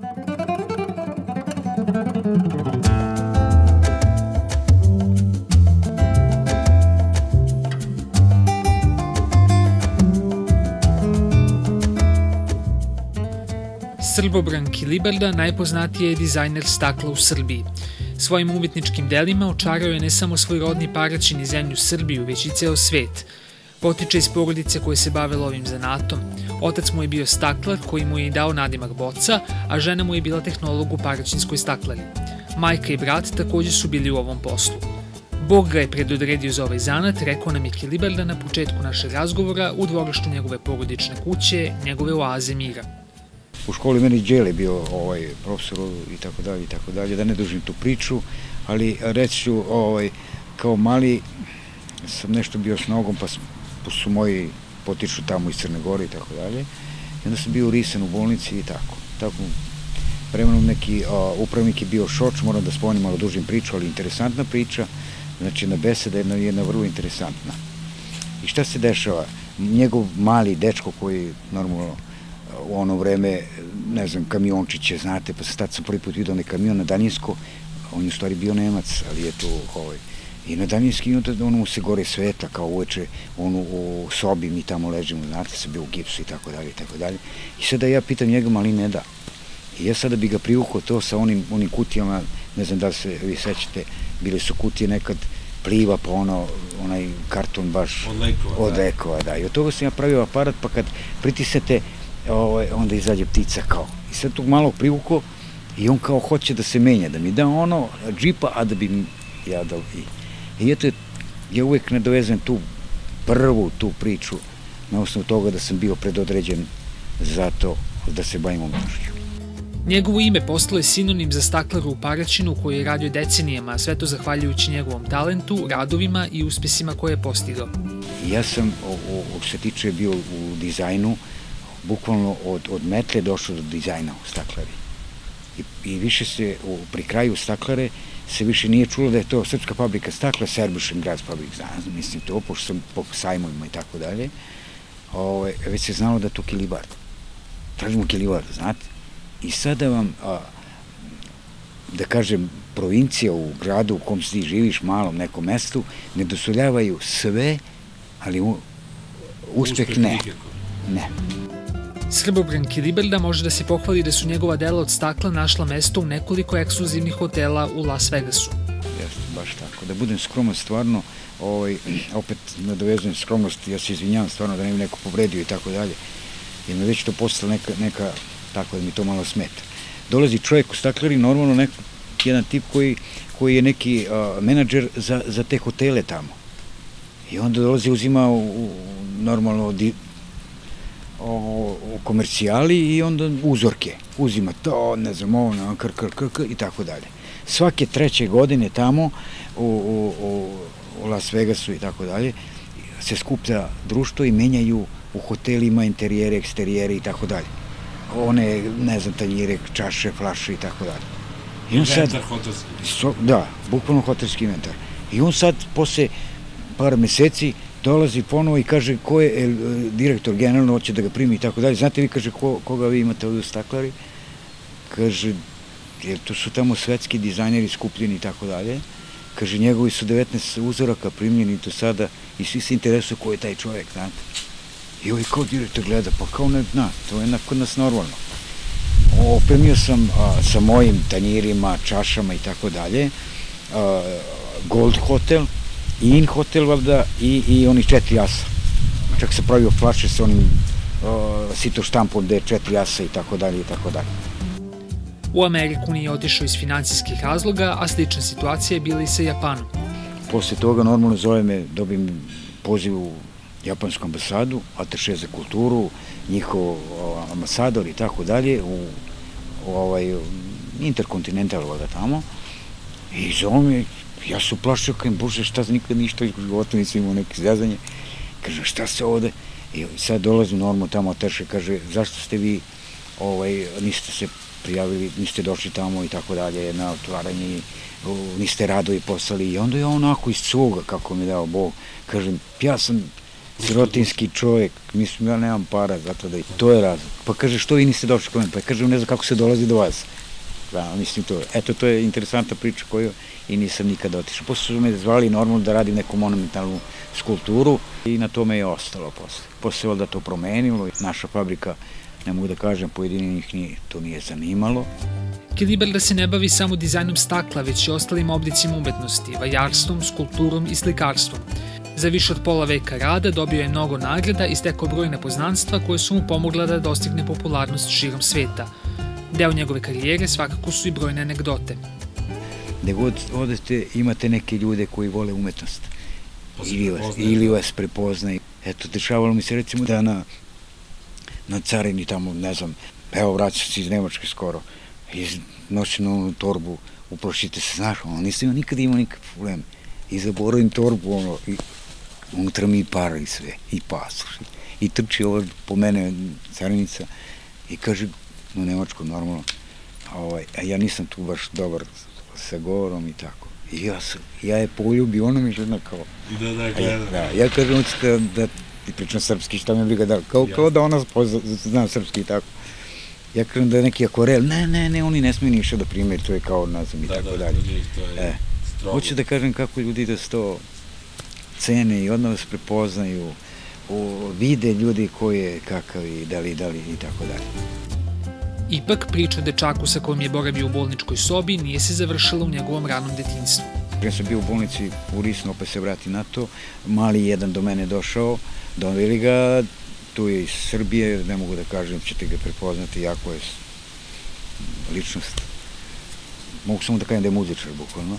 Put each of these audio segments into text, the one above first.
Srbobran Kilibarda najpoznatiji je dizajner stakla u Srbiji. Svojim umetničkim delima očarao je ne samo svoj rodni Paraćin i zemlju Srbiju, već i ceo svet. Potiče iz porodice koje se bavilo ovim zanatom. Otac mu je bio staklar koji mu je i dao nadimak boca, a žena mu je bila tehnolog u paraćinskoj staklari. Majka i brat takođe su bili u ovom poslu. Bog ga je predodredio za ovaj zanat, rekao nam je Kilibarda na početku našeg razgovora u dvorištu njegove porodične kuće, njegove oaze mira. U školi meni Đele bio profesor i tako dalje, da ne dužim tu priču, ali reći ću, kao mali sam nešto bio s nogom, pa su moji potiču tamo iz Crne Gore i tako dalje. I onda sam bio urisan u bolnici i tako. Tako, vremenom neki upravnik je bio Šoč, moram da spomenem, malo dužim priču, ali interesantna priča, znači jedna beseda, jedna vrlo interesantna. I šta se dešava? Njegov mali dečko koji normalno u ono vreme, ne znam, kamiončiće, znate, pa tad sam prvi put vidio onaj kamion na Daninsko, on je u stvari bio Nemac, ali je tu, i na Daninski, ono mu se gore svetla, kao uveče, u sobi, mi tamo ležimo, znate, sam bio u gipsu i tako dalje, i tako dalje. I sada ja pitam njega, ali ne da. I ja sada bi ga privukao to sa onim kutijama, ne znam da li se vi sećate, bile su kutije nekad Pliva, pa onaj karton baš od lekova, da. I od toga sam ja pravio aparat, pa kad pritisnete, onda izađe ptica kao. I sad tog malog privukao i on kao hoće da se menja, da mi da ono džipa, a da bi mi ja dao i eto, ja uvek nadovezam prvu tu priču na osnovu toga da sam bio predodređen za to da se bavim umetnošću. Njegovo ime postalo je sinonim za staklaru u Paraćinu koji je radio decenijama, sve to zahvaljujući njegovom talentu, radovima i uspesima koje je postigao. Ja sam, što se tiče, bio u dizajnu, bukvalno od metle došao do dizajna u staklari. I više se, pri kraju staklare, se više nije čulo da je to Srpska fabrika stakla, Serbušen grad fabrika, mislim to, pošto sam po sajmovima i tako dalje, već se znalo da je to Kilibard. Tražimo Kilibard, znate? I sada vam, da kažem, provincija u gradu u kom ti živiš, malom nekom mestu, ne dozvoljavaju sve, ali uspeh ne. Ne. Srbobran Kilibarda može da se pohvali da su njegova dela od stakla našla mesto u nekoliko ekskluzivnih hotela u Las Vegasu. Jeste, baš tako. Da budem skroman, stvarno, opet nadovezujem skromnost, ja se izvinjavam stvarno da ne bi neko povredio i tako dalje, jer me već to postalo neka, tako da mi to malo smeta. Dolazi čovjek u staklari, normalno jedan tip koji je neki menadžer za te hotele tamo. I onda dolazi, uzima normalno u komercijali i onda uzorke. Uzima to, ne znam, i tako dalje. Svake 3. godine tamo u Las Vegasu i tako dalje se skuplja društvo i menjaju u hotelima interijere, eksterijere i tako dalje. One, ne znam, tanjire, čaše, flaše i tako dalje. Inventar hotelski. Da, bukvalno hotelski inventar. I on sad, posle par meseci, dolazi ponovo i kaže ko je direktor generalno, hoće da ga primi i tako dalje. Znate vi, kaže, koga vi imate ovdje u staklari? Kaže, jer to su tamo svetski dizajneri skupljeni i tako dalje. Kaže, njegovi su 19 uzoraka primljeni do sada i svi se interesuju ko je taj čovjek, znate. I ovaj kao direktor gleda, pa kao ne zna, to je kod nas normalno. Opremio sam sa mojim tanjirima, čašama i tako dalje, Gold hotel, In hotel, valjda, i oni 4 asa. Čak se pravio flaše sa onim sito štampom gde je 4 asa i tako dalje i tako dalje. U Ameriku nije otišao iz finansijskih razloga, a slična situacija je bila i sa Japanom. Posle toga normalno zove me, dobijem poziv u japansku ambasadu, ataše za kulturu, njihov ambasador i tako dalje, u Interkontinental, valjda tamo, i zove me. Ja se uplašio, kajem, bože, šta nikad ništa iz života nisam imao neke zjazanje. Kažem, šta se ovde? I sad dolazi normalno tamo ataše, kaže, zašto ste vi, niste se prijavili, niste došli tamo i tako dalje, na otvaranje, niste radovi poslali. I onda je onako iz cuga, kako mi dao Bog, kažem, ja sam sirotinski čovjek, mislim, ja nemam para zato da i to je razlog. Pa kaže, što vi niste došli kod mene? Pa kaže, ne znam kako se dolazi do vas. Da, mislim, to je interesantna priča koju i nisam nikada otišao. Posle su me zvali normalno da radim neku monumentalnu skulpturu i na tome je ostalo posle. Posle je da to promenilo. Naša fabrika, ne mogu da kažem, pojedini njih to nije zanimalo. Kiliberda se ne bavi samo dizajnom stakla, već i ostalim oblicima umetnosti, vajarstvom, skulpturom i slikarstvom. Za više od pola veka rada dobio je mnogo nagrada i stekao brojne poznanstva koje su mu pomogla da dostigne popularnost širom sveta. Deo njegove karijere svakako su i brojne anegdote. Gde god odete imate neke ljude koji vole umetnost ili vas prepoznaju. Eto, dešavalo mi se recimo da na carini tamo, ne znam, evo vraća se iz Nemačke skoro, nosim onu torbu, uplašite se, znaš, nisam nikad imao nikakve probleme. I zaboravim torbu, i unutra mi para i sve, i pasoš. I trči ovo po mene carinica i kaže u Nemačku normalno, a ja nisam tu baš dobar sa govorom i tako. I ja je poljubio, ona mi žena kao... Da, gleda. Ja kažem, hoćete da ti pričam srpski, šta mi briga da... Kao da ona zna srpski i tako. Ja kažem da je neki akvarel, ne, oni ne smiju ništa da primjer, to je kao nazvam i tako dalje. Hoću da kažem kako ljudi da se to cene i odmah vas prepoznaju, vide ljudi ko je, kakav i da li i tako dalje. Ipak, priča o dečaku sa kojim je boravio u bolničkoj sobi nije se završila u njegovom ranom detinjstvu. Ja sam bio u bolnici u Risnu, opet se vrati na to. Mali jedan do mene došao, doveli ga, tu je iz Srbije, ne mogu da kažem, ćete ga prepoznati, jako je ličnost. Mogu samo da kažem da je muzičar, bukvalno.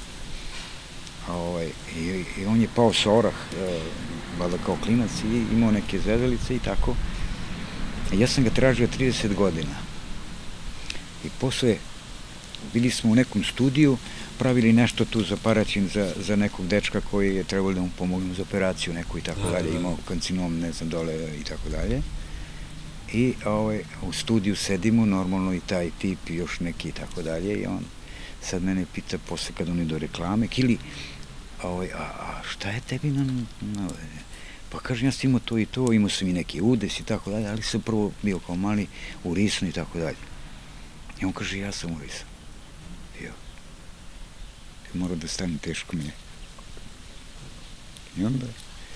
I on je pao sa orah, valjda kao klinac, i imao neke zezalice i tako. Ja sam ga tražio 30 godina. I posle bili smo u nekom studiju, pravili nešto tu za paraćin za nekog dečka koji je trebalo da mu pomognu za operaciju neku i tako dalje, imao karcinom, ne znam, dole i tako dalje. I u studiju sedimo, normalno i taj tip i još neki i tako dalje, i on sad mene pita posle kad on je do reklame, Kili, a šta je tebi pa kažem, ja sam imao to i to, imao sam i neki udes i tako dalje, ali sam prvo bio kao mali u Risnu i tako dalje. I on kaže, ja sam u Risnu. Mora da stane, teško mi je. I onda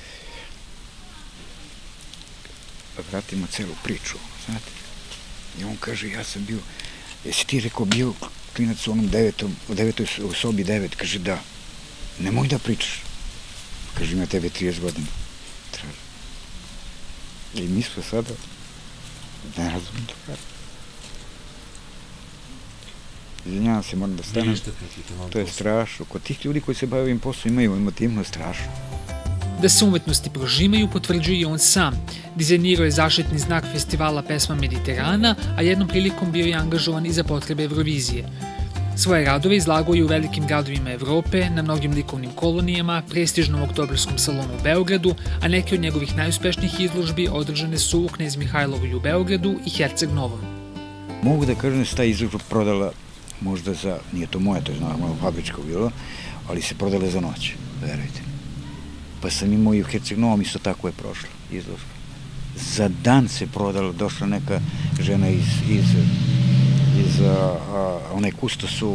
vratimo celu priču, znate. I on kaže, ja sam bio, jesi ti rekao bio klinac u onom u sobi 9, kaže da, nemoj da pričaš. Kaže, ima tebe 30 godina. I mi smo sada, ne razumem to kada. Izvinjavam se, moram da stanem. To je strašno. Kod tih ljudi koji se bave ovim poslom imaju emotivno strašno. Da se umetnosti prožimaju potvrđuje i on sam. Dizajnirao je zaštitni znak festivala Pesma Mediterana, a jednom prilikom bio je angažovan i za potrebe Eurovizije. Svoje radove izlagao je u velikim gradovima Evrope, na mnogim likovnim kolonijama, prestižnom oktobarskom salonu u Beogradu, a neke od njegovih najuspešnijih izložbi održane su u Knez Mihajlovoj u Beogradu i Herceg Novom. Mogu da kažem da se ta izložba prodala možda za, nije to moje, to je normalno fabričko bilo, ali se prodale za noć, verujte. Pa sam imao i u Herceg Novom, isto tako je prošla izložba. Za dan se prodala, došla neka žena iz onaj kustosu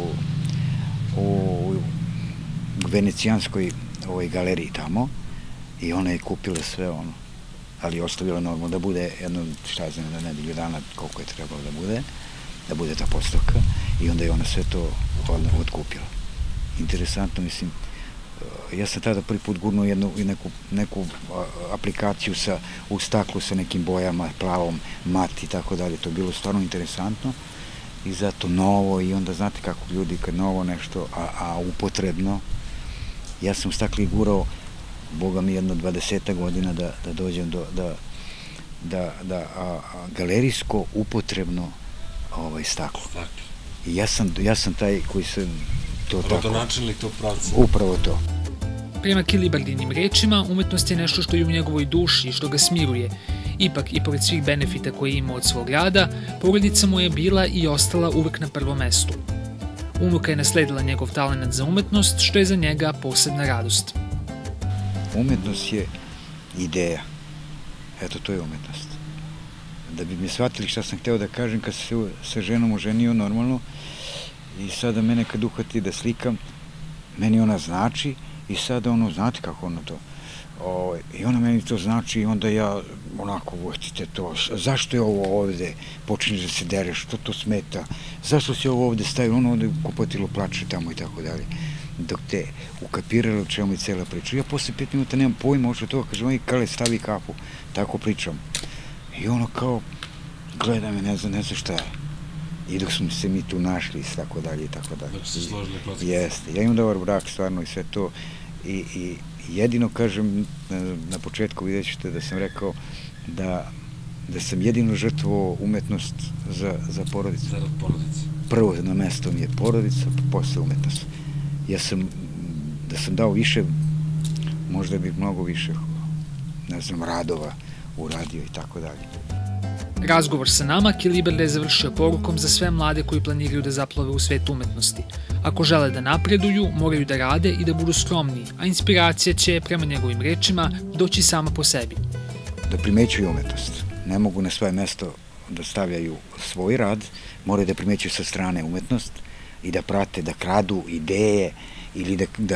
u venecijanskoj galeriji tamo, i ona je kupila sve ono, ali ostavila normalno da bude jedno, šta znam, da nedelju dana koliko je trebalo da bude ta postavka, i onda je ona sve to otkupila. Interesantno, mislim, ja sam tada prvi put gurnuo neku aplikaciju u staklu sa nekim bojama, plavom, mat i tako dalje, to je bilo stvarno interesantno i zato novo, i onda znate kako ljudi kad novo nešto, a upotrebno, ja sam u stakli gurao, boga mi, jedno 20 godina da dođem da galerijsko upotrebno staklo. I ja sam taj koji sam to tako... Rodonačelnik tog pravca. Upravo to. Prema Kiliberdinim rečima, umetnost je nešto što je u njegovoj duši i što ga smiruje. Ipak, i pored svih benefita koje je imao od svog rada, porodica mu je bila i ostala uvek na prvom mestu. Unuka je nasledila njegov talenat za umetnost, što je za njega posebna radost. Umetnost je ideja. Eto, to je umetnost. Da bi me shvatili šta sam hteo da kažem, kad se sa ženom oženio normalno i sada mene kad uhvati da slikam, meni ona znači i sada znate kako ono to, i ona meni to znači i onda ja onako uvatite to, zašto je ovo ovde, počinješ da se dereš, što to smeta, zašto si ovo ovde stavio, ono ovde kupatilo plače tamo i tako dalje. Dok te ukapirali o čemu je cela priča. Ja posle 5 minuta nemam pojma ošto toga, kažem, oj, Kale, stavi kapu, tako pričam. I ono kao, gleda me, ne znam šta je. I dok smo se mi tu našli, i tako dalje, i tako dalje. Dok se složili kockice. Jeste, ja imam dobar brak, stvarno, i sve to. I jedino, kažem, na početku vidjet ćete da sam rekao da sam jedino žrtvovao umetnost za porodicu. Zarad porodice. Prvo na mesto mi je porodica, pa posle umetnost. Da sam dao više, možda bih mnogo više, ne znam, radova uradio i tako dalje. Razgovor sa nama Kiliberda je završio porukom za sve mlade koji planiraju da zaplove u svet umetnosti. Ako žele da napreduju, moraju da rade i da budu skromni, a inspiracija će, prema njegovim rečima, doći sama po sebi. Da primećuju umetnost. Ne mogu na svoje mesto da stavljaju svoj rad, moraju da primećuju sa strane umetnost i da prate, da kradu ideje ili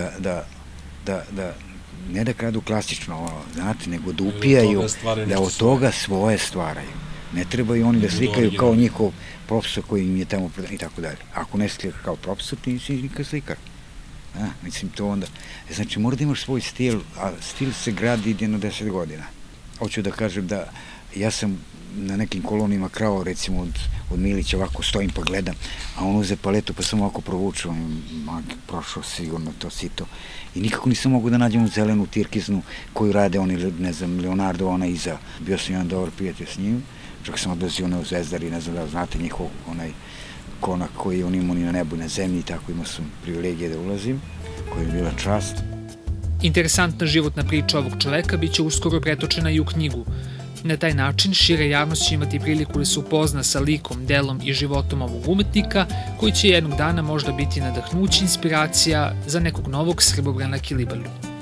ne da kradu klasično, znate, nego da upijaju, da od toga svoje stvaraju. Ne trebaju oni da slikaju kao njihov profesor koji im je tamo i tako dalje. Ako ne slika kao profesor, ti nisi nikad slikar. Mislim, to onda... Znači, mora da imaš svoj stil, a stil se gradi jedno 10 godina. Hoću da kažem da ja sam na nekim kolonima krao, recimo, od Milića, ovako stojim pa gledam, a on uze paletu pa sam ovako provučao, prošao sigurno to sito. I nikako nisam mogu da nađem u zelenu tirkiznu koju rade oni, ne znam, Leonardo, ona iza. Bio sam jedan dobar prijatelj s njim, čak sam odlazio u Zvezdari, ne znam da znate njihov onaj konak koji on imao ni na nebu, na zemlji i tako imao sam privilegije da ulazim, koja je bila čast. Interesantna životna priča ovog čoveka biće uskoro pretočena i u knjigu. Na taj način šira javnost će imati priliku da se upozna sa likom, delom i životom ovog umetnika, koji će jednog dana možda biti nadahnuće inspiracija za nekog novog Srbobrana Kiliberdu.